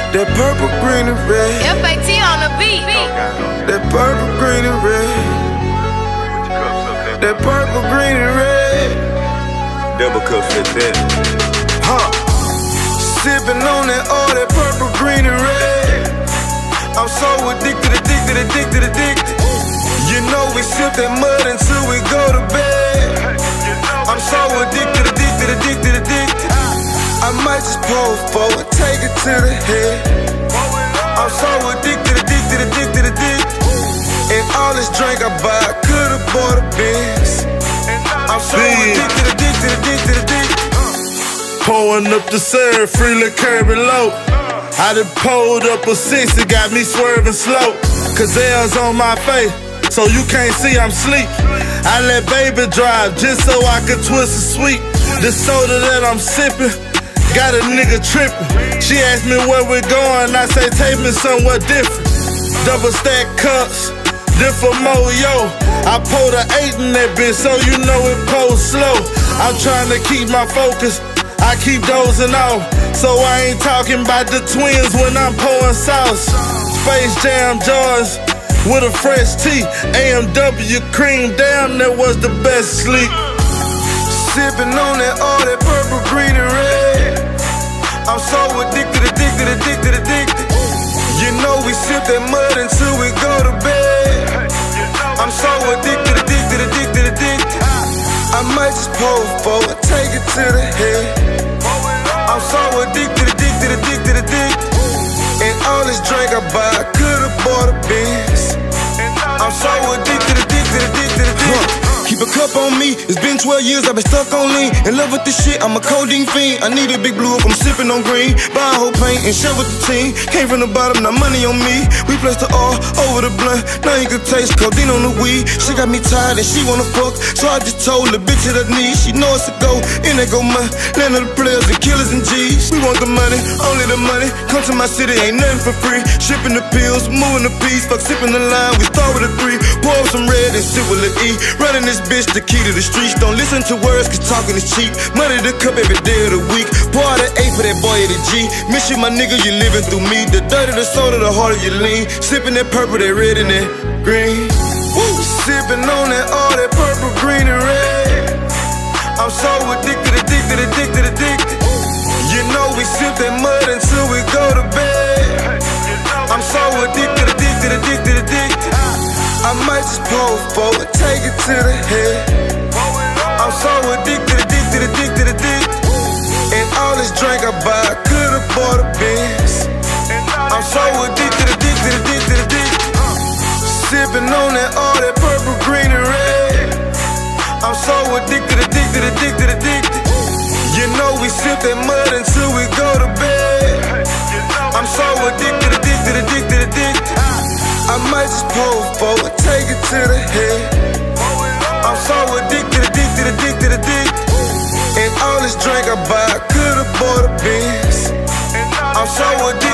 That purple, green, and red. FAT on the beat. That purple, green, and red. That purple, green, and red. Double cup said that. Sipping on that all that purple, green, and red. I'm so addicted, addicted, addicted, addicted. You know we sip that mud until we go to bed. I'm so addicted, addicted, addicted, addicted. I might just pull forward, take it to the head. I'm so addicted, addicted, addicted, addicted. And all this drink I buy, I could've bought a Benz. I'm so addicted, addicted, addicted, addicted. Pouring up the syrup, freely curving low. I done pulled up a 6, it got me swerving slow. Cause L's on my face, so you can't see I'm sleep. I let baby drive just so I could twist a sweet. The soda that I'm sipping got a nigga tripping. She asked me where we going, I say take me somewhere different. Double stack cups, different more, yo. I pulled a 8 in that bitch, so you know it pulls slow. I'm trying to keep my focus, I keep dozing off. So I ain't talking about the twins when I'm pouring sauce. Space Jam Jars with a fresh tea. AMW cream, damn, that was the best sleep. Sipping on that all that purple, green, and red. I'm so addicted, addicted, addicted, addicted. You know we sip that mud until we go to bed. I'm so addicted, addicted, addicted, addicted. I might just pull forward, take it to the head. I'm so addicted, addicted, addicted, addicted. And all this drink I buy, I could've bought a Benz. I'm so addicted, addicted, addicted, addicted. Keep a cup on me, it's been 12 years, I've been stuck on lean. In love with this shit, I'm a codeine fiend. I need a big blue up, I'm sipping on green. Buy a whole paint and share with the team. Came from the bottom, now money on me. We placed the all over the blunt, now you can taste codeine on the weed. She got me tired and she wanna fuck, so I just told the bitch at her knees. She know it's a go, in there go money. Land of the players and killers and G's. We want the money, only the money. Come to my city, ain't nothing for free. Shipping the pills, moving the peace. Fuck sipping the line, we start with a 3. Pour up some red and sip with an E. Running this bitch, the key to the streets. Don't listen to words, cause talking is cheap. Money the cup every day of the week. Pour out an 8 for that boy at the G. Miss you, my nigga, you living through me. The dirt of the soda, the heart of your lean. Sipping that purple, that red, and that green. Woo! Sipping on that all that purple, green, and red. I'm so addicted, addicted, addicted, addicted. You know we sip that mud until we go to bed. I'm so addicted, addicted, addicted, addicted. I might just pull forward, take it to the head. I'm so addicted, addicted, addicted, addicted. And all this drink I buy, I could've bought a Benz. I'm so addicted, addicted, addicted, addicted. Sipping on that all that purple, green, and red. I'm so addicted, addicted, addicted, addicted. You know we sip that mud until we go to bed. I'm so addicted, addicted, addicted, addicted. I might just pull forward, take it to the head. I'm so addicted, addicted, addicted, addicted. And all this drink I buy, I could've bought a Benz. I'm so addicted.